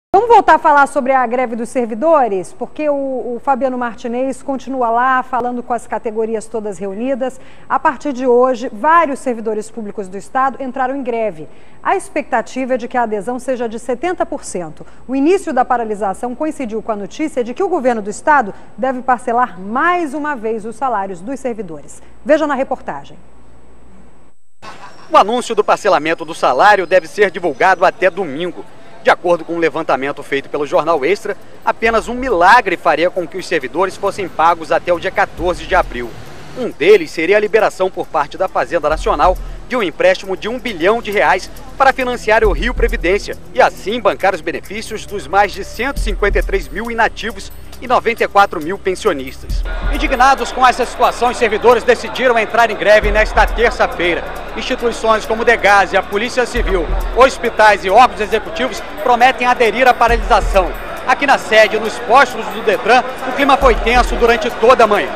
Vamos voltar a falar sobre a greve dos servidores, porque o Fabiano Martinez continua lá falando com as categorias todas reunidas. A partir de hoje, vários servidores públicos do Estado entraram em greve. A expectativa é de que a adesão seja de 70%. O início da paralisação coincidiu com a notícia de que o governo do Estado deve parcelar mais uma vez os salários dos servidores. Veja na reportagem. O anúncio do parcelamento do salário deve ser divulgado até domingo. De acordo com um levantamento feito pelo Jornal Extra, apenas um milagre faria com que os servidores fossem pagos até o dia 14 de abril. Um deles seria a liberação por parte da Fazenda Nacional de um empréstimo de R$1 bilhão para financiar o Rio Previdência e assim bancar os benefícios dos mais de 153 mil inativos e 94 mil pensionistas. Indignados com essa situação, os servidores decidiram entrar em greve nesta terça-feira. Instituições como o Degase, a Polícia Civil, hospitais e órgãos executivos prometem aderir à paralisação. Aqui na sede, nos postos do Detran, o clima foi tenso durante toda a manhã.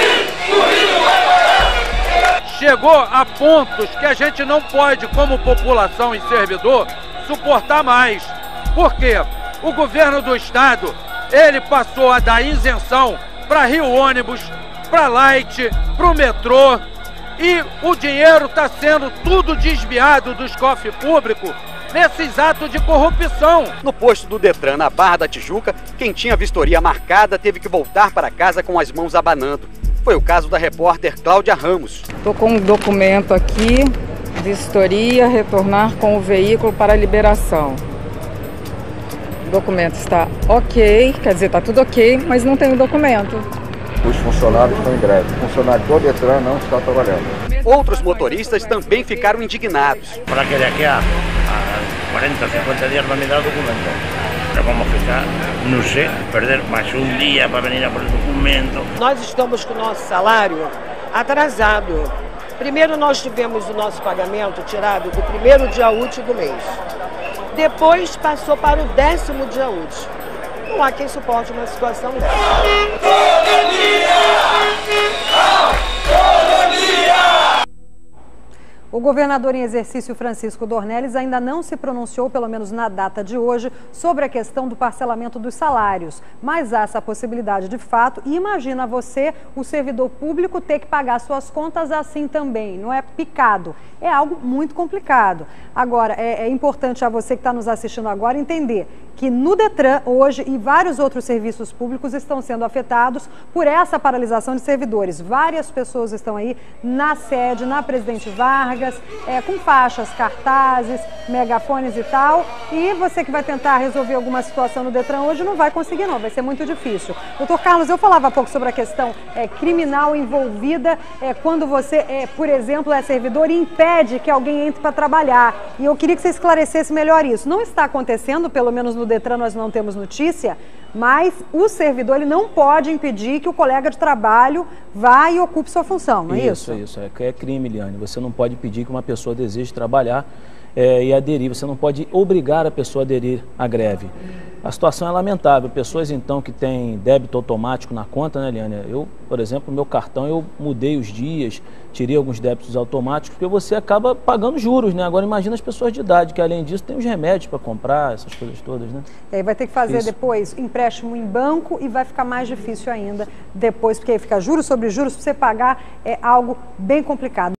Chegou a pontos que a gente não pode, como população e servidor, suportar mais. Por quê? O governo do Estado, ele passou a dar isenção para Rio Ônibus, para Light, para o metrô, e o dinheiro está sendo tudo desviado dos cofres públicos nesses atos de corrupção. No posto do Detran, na Barra da Tijuca, quem tinha vistoria marcada teve que voltar para casa com as mãos abanando. Foi o caso da repórter Cláudia Ramos. Estou com um documento aqui, vistoria, retornar com o veículo para liberação. O documento está ok, quer dizer, está tudo ok, mas não tem o documento. Os funcionários estão em greve. O funcionário do Detran não está trabalhando. Outros motoristas também ficaram indignados. Para que daqui a 40, 50 dias não me dá o documento. Vamos ficar, não sei, perder mais um dia para vir a por o documento. Nós estamos com o nosso salário atrasado. Primeiro nós tivemos o nosso pagamento tirado do primeiro dia útil do mês. Depois passou para o 10º dia útil. Não há quem suporte uma situação dessa. O governador em exercício, Francisco Dornelles, ainda não se pronunciou, pelo menos na data de hoje, sobre a questão do parcelamento dos salários. Mas há essa possibilidade de fato e imagina você, o servidor público, ter que pagar suas contas assim também. Não é picado, é algo muito complicado. Agora, é importante a você que está nos assistindo agora entender que no Detran, hoje, e vários outros serviços públicos estão sendo afetados por essa paralisação de servidores. Várias pessoas estão aí na sede, na Presidente Vargas, com faixas, cartazes, megafones e tal. E você que vai tentar resolver alguma situação no Detran hoje não vai conseguir não, vai ser muito difícil. Doutor Carlos, eu falava há pouco sobre a questão criminal envolvida quando você, por exemplo, é servidor e impede que alguém entre para trabalhar. E eu queria que você esclarecesse melhor isso. Não está acontecendo, pelo menos no Detran nós não temos notícia, mas o servidor ele não pode impedir que o colega de trabalho vá e ocupe sua função, não é isso? Isso. É crime, Eliane. Você não pode pedir que uma pessoa deseje trabalhar e aderir. Você não pode obrigar a pessoa a aderir à greve. A situação é lamentável. Pessoas, então, que têm débito automático na conta, né, Eliane? Eu, por exemplo, no meu cartão, eu mudei os dias, tirei alguns débitos automáticos, porque você acaba pagando juros, né? Agora, imagina as pessoas de idade, que além disso tem os remédios para comprar, essas coisas todas, né? E aí vai ter que fazer depois empréstimo em banco e vai ficar mais difícil ainda depois, porque aí fica juros sobre juros, para você pagar é algo bem complicado.